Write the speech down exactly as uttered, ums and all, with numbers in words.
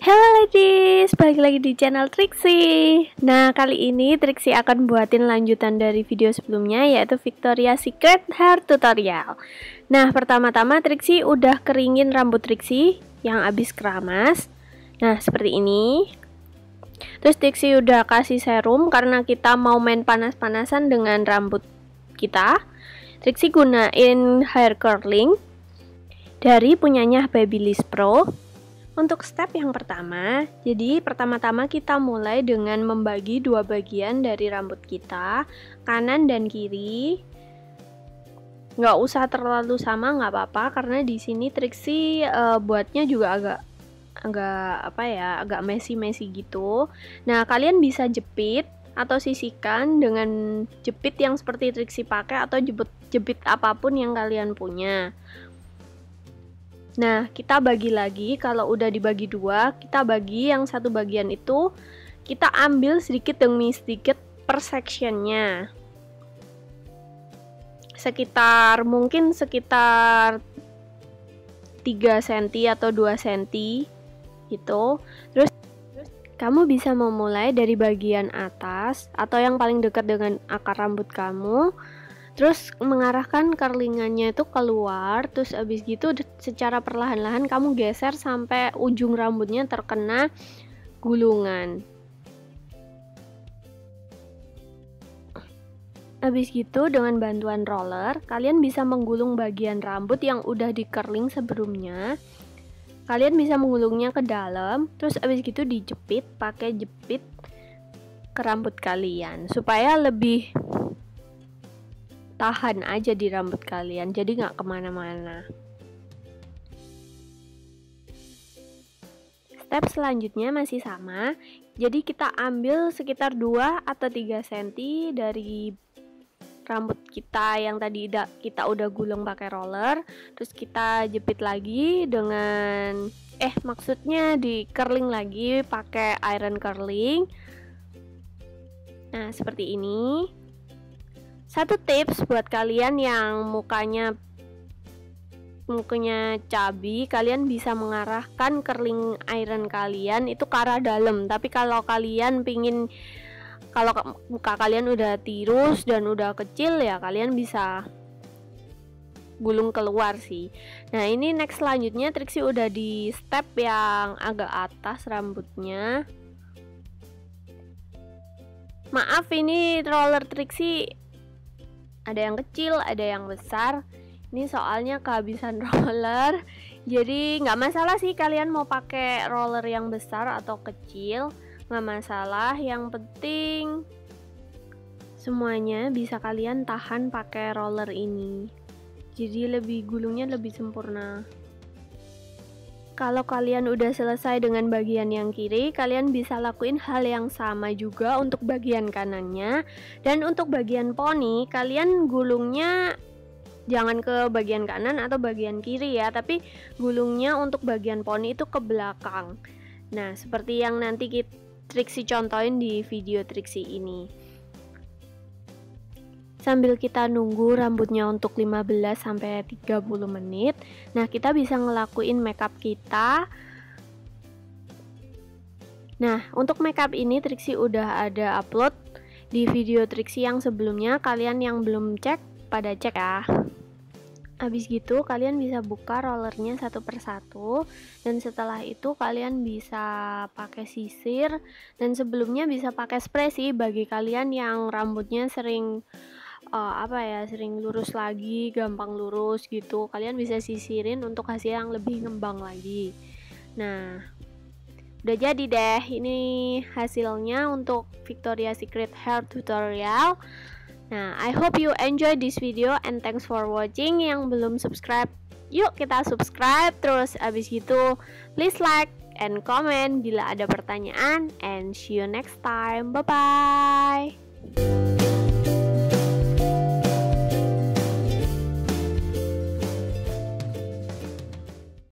Hello ladies, balik lagi di channel Trixie. Nah, kali ini Trixie akan buatin lanjutan dari video sebelumnya, yaitu Victoria's Secret Hair Tutorial. Nah, pertama-tama Trixie udah keringin rambut Trixie yang habis keramas. Nah, seperti ini. Terus Trixie udah kasih serum karena kita mau main panas-panasan dengan rambut kita. Trixie gunain hair curling dari punyanya Babyliss Pro. Untuk step yang pertama, jadi pertama-tama kita mulai dengan membagi dua bagian dari rambut kita, kanan dan kiri. Nggak usah terlalu sama, nggak apa-apa, karena di sini Trixie uh, buatnya juga agak agak apa ya, agak messy-messy gitu. Nah, kalian bisa jepit atau sisihkan dengan jepit yang seperti Trixie pakai atau jepit jepit apapun yang kalian punya. Nah, kita bagi lagi. Kalau udah dibagi dua, kita bagi yang satu bagian itu, kita ambil sedikit demi sedikit per sectionnya. Sekitar, mungkin sekitar tiga sentimeter atau dua sentimeter gitu. Terus, kamu bisa memulai dari bagian atas atau yang paling dekat dengan akar rambut kamu. Terus mengarahkan curlingannya itu keluar, terus abis gitu secara perlahan-lahan kamu geser sampai ujung rambutnya terkena gulungan. Abis gitu dengan bantuan roller, kalian bisa menggulung bagian rambut yang udah di curling sebelumnya. Kalian bisa menggulungnya ke dalam, terus abis gitu dijepit pakai jepit ke rambut kalian supaya lebih tahan aja di rambut kalian, jadi nggak kemana-mana. Step selanjutnya masih sama, jadi kita ambil sekitar dua atau tiga sentimeter dari rambut kita yang tadi kita udah gulung pakai roller, terus kita jepit lagi dengan eh maksudnya di curling lagi pakai iron curling. Nah, seperti ini. Satu tips buat kalian yang mukanya mukanya cabi, kalian bisa mengarahkan curling iron kalian itu ke arah dalam. Tapi kalau kalian pingin, kalau muka kalian udah tirus dan udah kecil ya, kalian bisa gulung keluar sih. Nah, ini next selanjutnya Trixie udah di step yang agak atas rambutnya. Maaf, ini roller Trixie ada yang kecil, ada yang besar. Ini soalnya kehabisan roller. Jadi nggak masalah sih kalian mau pakai roller yang besar atau kecil, nggak masalah. Yang penting semuanya bisa kalian tahan pakai roller ini. Jadi lebih gulungnya lebih sempurna. Kalau kalian udah selesai dengan bagian yang kiri, kalian bisa lakuin hal yang sama juga untuk bagian kanannya. Dan untuk bagian poni, kalian gulungnya jangan ke bagian kanan atau bagian kiri ya, tapi gulungnya untuk bagian poni itu ke belakang. Nah, seperti yang nanti kita Trixie contohin di video Trixie ini. Sambil kita nunggu rambutnya untuk lima belas sampai tiga puluh menit. Nah, kita bisa ngelakuin makeup kita. Nah, untuk makeup ini Trixie udah ada upload di video Trixie yang sebelumnya. Kalian yang belum cek, pada cek ya. Habis gitu kalian bisa buka rollernya satu persatu, dan setelah itu kalian bisa pakai sisir, dan sebelumnya bisa pakai spray sih bagi kalian yang rambutnya sering Uh, apa ya sering lurus lagi, gampang lurus gitu, kalian bisa sisirin untuk hasil yang lebih ngembang lagi. Nah, udah jadi deh ini hasilnya untuk Victoria's Secret Hair Tutorial. Nah, I hope you enjoy this video and thanks for watching. Yang belum subscribe, yuk kita subscribe. Terus abis gitu please like and comment bila ada pertanyaan, and see you next time. Bye bye.